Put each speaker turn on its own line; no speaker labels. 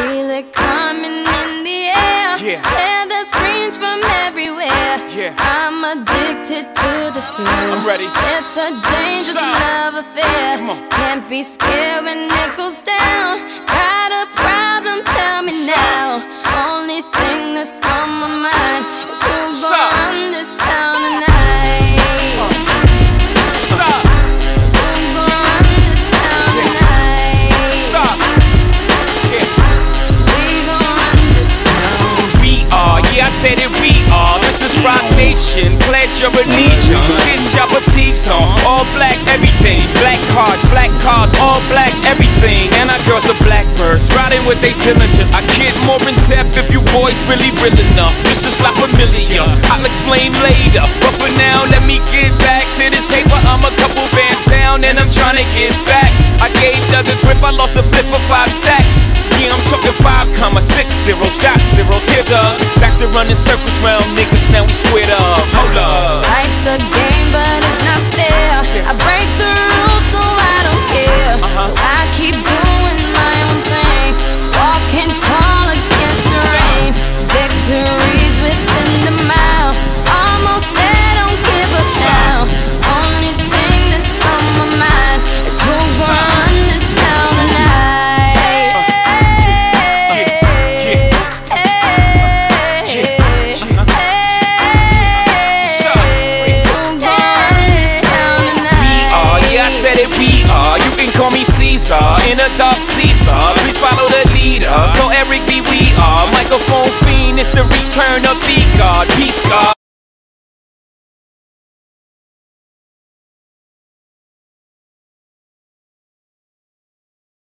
feel it coming in the air. Hear the screams from everywhere. I'm addicted to the thrill.
I'm ready.
It's a dangerous love affair. Can't be scared when it goes down. Got a problem? Tell me now. Only thing that's on my mind is who's gonna run this town tonight.
I said it, we are. This is Rock Nation. Pledge your allegiance. Get your boutiques on. All black, everything. Black cars, all black, everything. And our girls are blackbirds, riding with they diligence. I get more in depth if you boys really real enough. This is La Familia, I'll explain later. But for now, let me get back to this paper. I'm a couple bands down and I'm trying to get back. I gave Doug a grip, I lost a flip for 5 stacks. Yeah, I'm talking 5,6 shots, zeros here, Doug. Back to running circles round niggas, now we squared up. Hold up.
Life's a game, but it's not fair. I break the rules, so I don't care. So I keep doing my own thing, walking tall against the rain. Victories within the mile, almost there, don't give up now. Only thing that's on my mind is who's gonna run this town tonight.
Call me Caesar, in a dark Caesar. Please follow the leader. So Eric B, we are microphone fiend. It's the return of the God. Peace God.